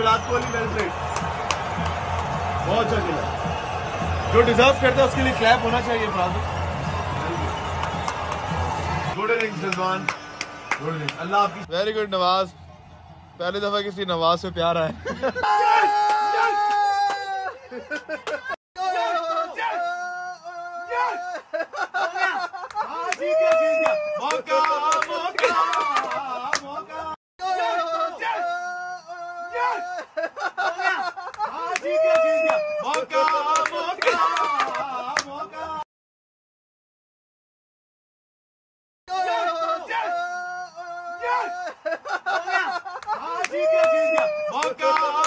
Virat Kohli well played, बहुत अच्छा खेला। जो डिजर्व करता है उसके लिए क्लैप होना चाहिए brother. Good innings Rizwan, good innings. अल्लाह आपकी। वेरी गुड नवाज, पहली दफा किसी नवाज से प्यार आया। मौका